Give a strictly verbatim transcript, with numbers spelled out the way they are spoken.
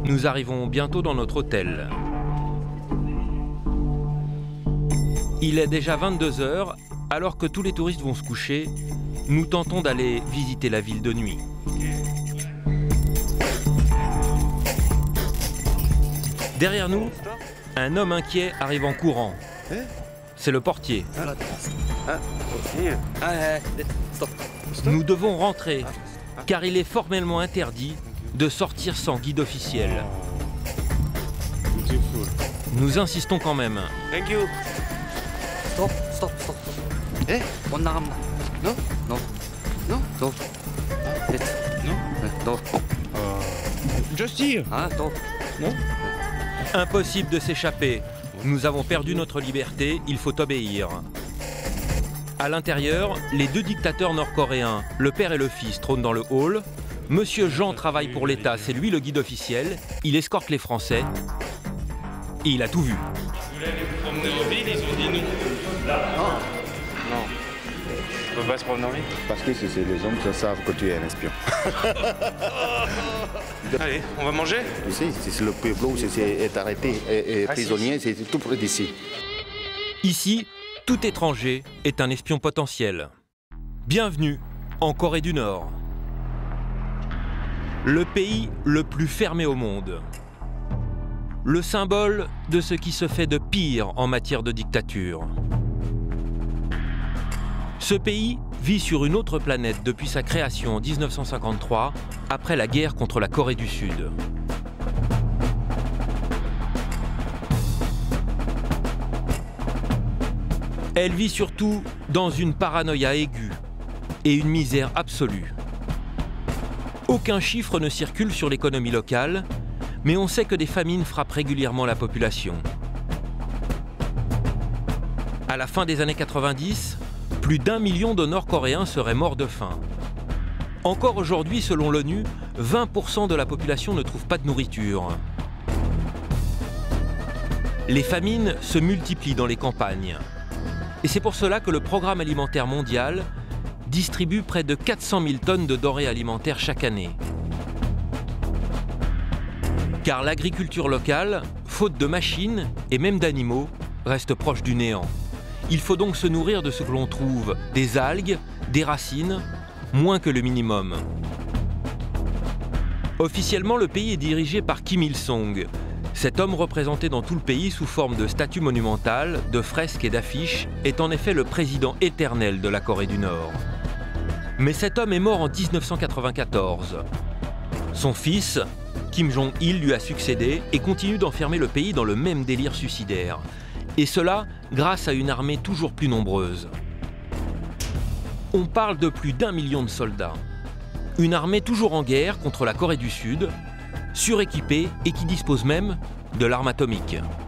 Nous arrivons bientôt dans notre hôtel. Il est déjà vingt-deux heures, alors que tous les touristes vont se coucher. Nous tentons d'aller visiter la ville de nuit. Derrière nous, un homme inquiet arrive en courant. C'est le portier. Nous devons rentrer, car il est formellement interdit de sortir sans guide officiel. Nous insistons quand même. Thank you. Stop, stop, stop. Eh? On n'arrête pas. Non? Non. Non? Non. Non? Non. Just here. Ah, non. Non? Impossible de s'échapper. Nous avons perdu notre liberté, il faut obéir. À l'intérieur, les deux dictateurs nord-coréens, le père et le fils, trônent dans le hall. Monsieur Jean travaille pour l'État, c'est lui le guide officiel. Il escorte les Français. Et il a tout vu. Vous voulez aller vous promener en ville, ils ont dit non. Non. Non. On peut pas se promener en ville? Parce que c'est les hommes qui savent que tu es un espion. Allez, on va manger? Tu sais, c'est le peuple où est arrêté et, et Ah, prisonnier, c'est tout près d'ici. Ici, tout étranger est un espion potentiel. Bienvenue en Corée du Nord. Le pays le plus fermé au monde. Le symbole de ce qui se fait de pire en matière de dictature. Ce pays vit sur une autre planète depuis sa création en mille neuf cent cinquante-trois, après la guerre contre la Corée du Sud. Elle vit surtout dans une paranoïa aiguë et une misère absolue. Aucun chiffre ne circule sur l'économie locale, mais on sait que des famines frappent régulièrement la population. À la fin des années quatre-vingt-dix, plus d'un million de Nord-Coréens seraient morts de faim. Encore aujourd'hui, selon l'ONU, vingt pour cent de la population ne trouve pas de nourriture. Les famines se multiplient dans les campagnes. Et c'est pour cela que le Programme alimentaire mondial distribue près de quatre cent mille tonnes de denrées alimentaires chaque année. Car l'agriculture locale, faute de machines et même d'animaux, reste proche du néant. Il faut donc se nourrir de ce que l'on trouve, des algues, des racines, moins que le minimum. Officiellement, le pays est dirigé par Kim Il-sung. Cet homme représenté dans tout le pays sous forme de statues monumentales, de fresques et d'affiches, est en effet le président éternel de la Corée du Nord. Mais cet homme est mort en mille neuf cent quatre-vingt-quatorze. Son fils, Kim Jong-il, lui a succédé et continue d'enfermer le pays dans le même délire suicidaire. Et cela grâce à une armée toujours plus nombreuse. On parle de plus d'un million de soldats. Une armée toujours en guerre contre la Corée du Sud, suréquipée et qui dispose même de l'arme atomique.